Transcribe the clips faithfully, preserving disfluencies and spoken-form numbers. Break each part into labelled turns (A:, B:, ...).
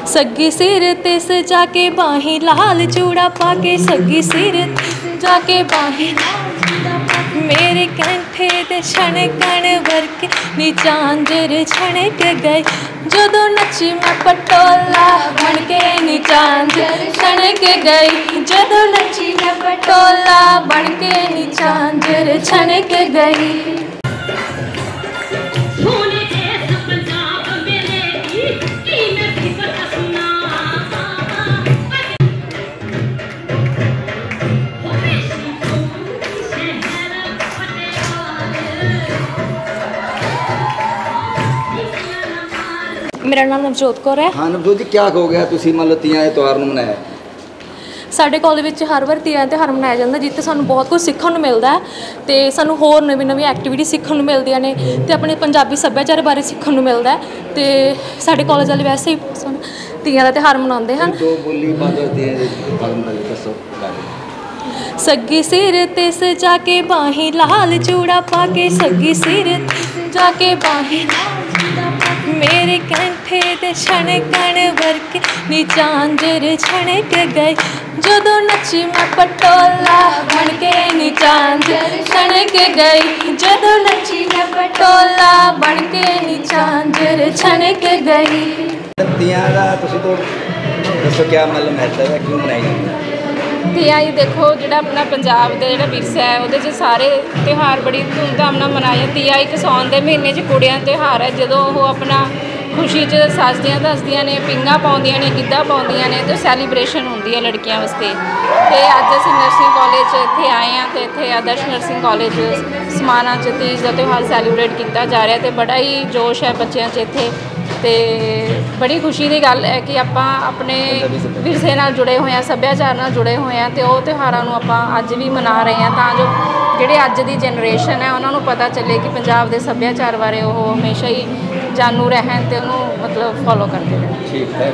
A: सग्गी सिर ते सजा के बाही लाल चूड़ा पाके सग्गी सिर जाके बाही मेरे कंठे दे छणकण वर्के नी झांझर छणक गई जदों नची मैं पटोला बन के नी झांझर छणक गई जदों नची मैं पटोला बन के नी झांझर छणक गई। मेरा नाम नवजोत कौर है।
B: हाँ नवजोत जी, क्या कहोगे तुसीं मतलब तीयां दे त्यौहार नूं मनाया?
A: साडे कॉलेज विच हर वार तीयां दे त्यौहार मनाया जांदा जित्थे सानूं बहुत कुछ सीखण नूं मिलदा है ते सानूं होर नवीं नवीं एक्टिविटी सीखण नूं मिलदियां ने ते अपने पंजाबी सभ्याचार बारे सीखण नूं मिलदा है ते साडे कॉलेज वाले वैसे ही तीयां दा त्यौहार मनाउंदे हन।
B: दो बोली बादल दे दसो।
A: सग्गी सिर ते सजा के बाही लाल चूड़ा पाके सग्गी सिर जाके बाही मेरे कंठे दे छणकण वर्के नी झांझर छणक गई जदों नची मैं पटोला बन के नी झांझर छणक गई जदों नची मैं पटोला बन के नी झांझर छणक गई।
B: तीयां दा तुसीं तो दसो क्या मतलब महत्व है, क्यों मनाई जाती है?
C: तीयां ही देखो जिहड़ा अपना पंजाब का जिहड़ा विरसा है उहदे च सारे त्यौहार बड़ी धूमधाम नाल मनाए। तीया एक सौन के महीने च कुड़ियां दा त्यौहार है जदों वो अपना खुशी च सजदियां दसदियां ने, पिंगा पाउंदियां ने, गिद्धा पाउंदियां ने तो सैलीब्रेशन होंदी है लड़कियां वास्ते। तो अज असीं नर्सिंग कॉलेज इत्थे आए हैं तो इत्थे आदर्श नर्सिंग कॉलेज समाना च तीज का त्यौहार सैलीब्रेट किया जा रहा है तो बड़ा ही जोश है बच्चों च इत्थे ते बड़ी खुशी की गल है कि आपां अपने विरसे नाल जुड़े हुए हैं, सभ्याचार नाल जुड़े हुए हैं तो वो त्यौहारां नूं आपां अज भी मना रहे हैं तां जो जिहड़े अज दी जनरेशन है उन्होंने पता चले कि पंजाब के सभ्याचार बारे वो हमेशा ही जानू रहन ते उन्होंने मतलब फॉलो करते रहें।
B: ठीक है,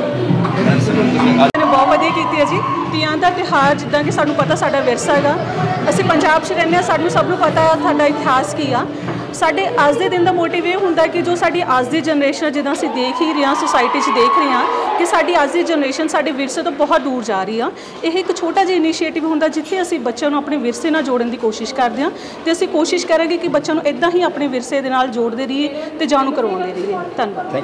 D: बहुत वधिया कीती है जी। तीयां दा त्यौहार जिद्दां कि सानूं पता साडा विरसा हैगा, असीं पंजाब च रहिंदे हां, सानूं सब नूं पता साडा इतिहास की आ। साडे अज दे दिन दा मोटिव ये हुंदा कि जो साडी अज दी जनरेशन जिद्दां असीं देख ही रहे हां, सोसाइटी च देख रहे हां कि साडी अज दी जनरेशन साडे विरसे तो बहुत दूर जा रही आ। यह एक छोटा जिहा इनीशिएटिव हुंदा जिथे असीं बच्चों नूं अपने विरसे नाल जोड़न की कोशिश करदे हां ते असीं कोशिश करांगे कि बच्चों नूं इदां ही अपने विरसे दे नाल जोड़दे रहिए ते जाणू करवाउंदे रहिए। धन्नवाद।